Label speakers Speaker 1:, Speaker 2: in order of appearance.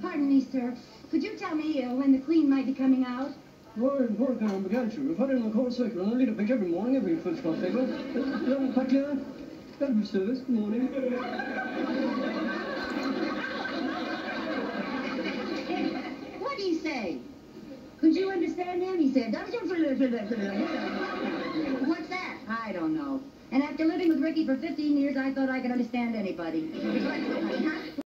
Speaker 1: Pardon me, sir. Could you tell me when the Queen might be coming out?
Speaker 2: Work on began. We've had it in the course cycle, and I lead a picture every morning, every first class paper. Quite clear. That'll be service. Good morning.
Speaker 1: What did he say? Could you understand him? He said, what's that? I don't know. And after living with Ricky for 15 years, I thought I could understand anybody. Huh?